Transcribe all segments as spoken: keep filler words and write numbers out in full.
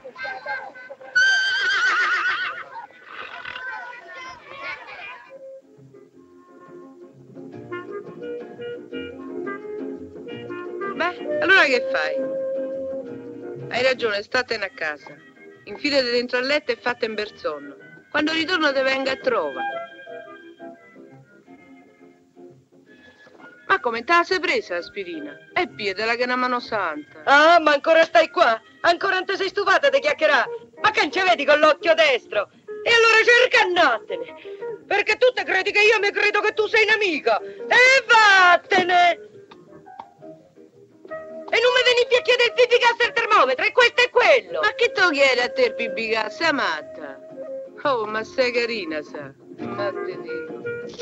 Beh, allora che fai? Hai ragione, statene a casa. Infilati dentro al letto e fatte in bersonno. Quando ritorno te venga a trovare. Ma come te la sei presa l'aspirina? E piedela che è una mano santa. Ah, ma ancora stai qua? Ancora non ti sei stufata di chiacchierare? Ma che non ci vedi con l'occhio destro? E allora cerca andatene. Perché tu te credi che io mi credo che tu sei un'amica. E vattene! E non mi vieni più a chiedere il pipigas al termometro, e questo è quello. Ma che te lo chiede a te il pipigas? Sei matta? Oh, ma sei carina, sa. Ma ti dico.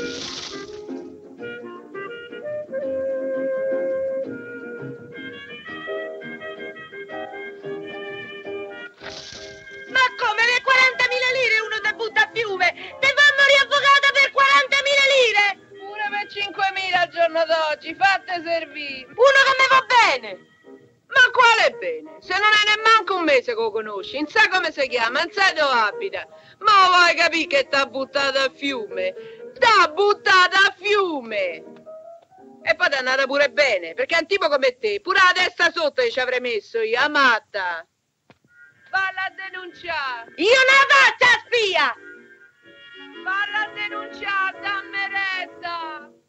Ma come, per quarantamila lire uno te butta a fiume? Te fanno riavvocata per quarantamila lire? Pure per cinquemila al giorno d'oggi, fatte servire. Uno che mi va bene. Ma quale bene? Se non è nemmanco un mese che lo conosci, non sai come si chiama, non sai dove abita. Ma vuoi capire che t'ha buttato a fiume? T'ha buttato a fiume! E poi t'è andata pure bene, perché è un tipo come te, pure la testa sotto che ci avrei messo io, a matta. Valla a denunciare! Io ne faccio spia! Valla a denunciare, dammi retta!